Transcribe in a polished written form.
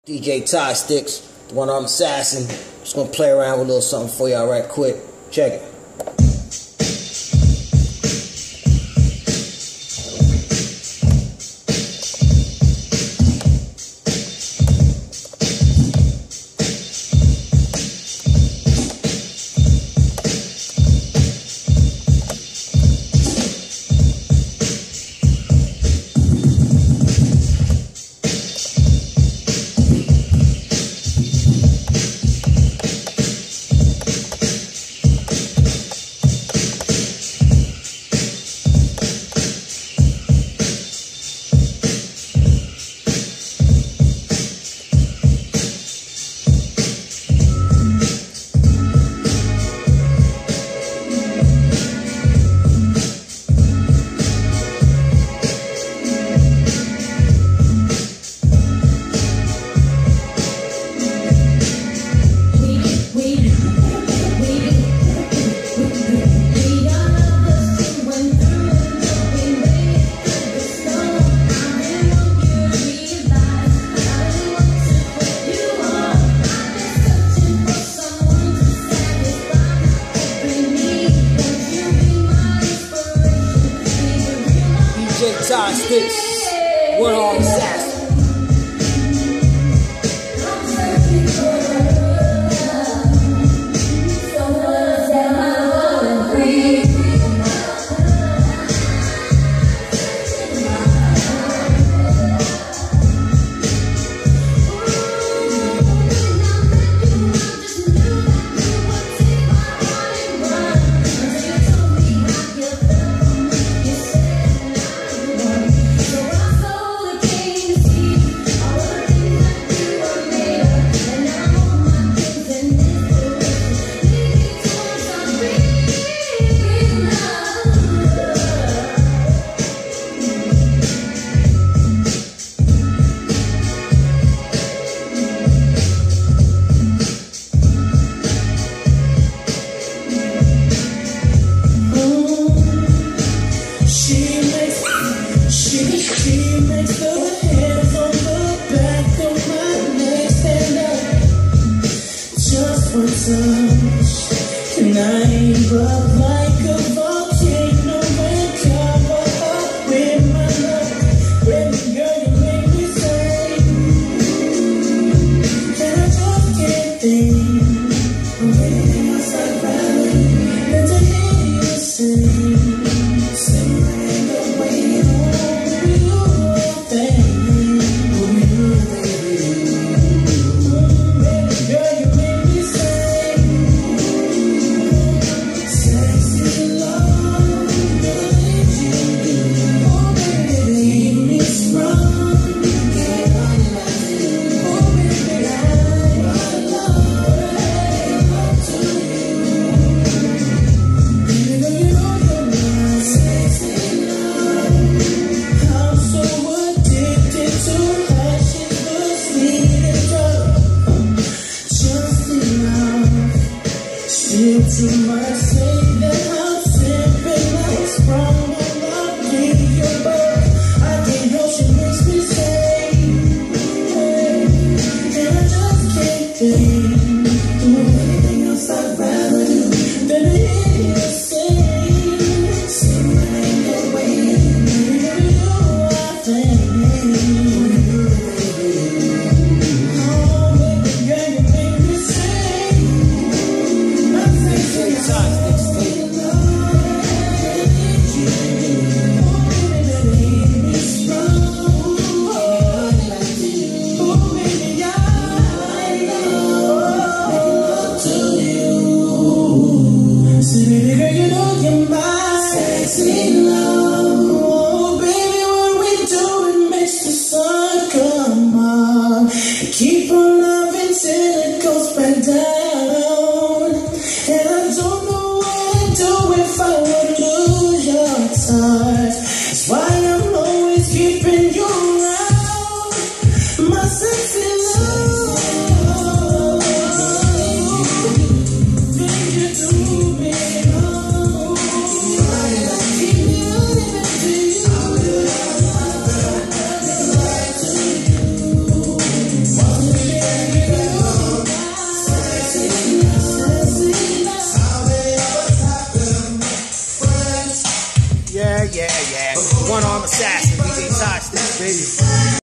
DJ Ty Sticks, One Arm Assassin. Just gonna play around with a little something for y'all right quick. Check it. DJ Ty Sticks, One Arm Assassin. She makes the hairs on the back of my neck stand up. Just one touch, and I erupt like a volcano and cover up with my love. Baby girl, you make me say that I just can't think of anything else I'd rather than to hear you sing the way you sex yeah. One arm assassin, DJ Toxic, baby.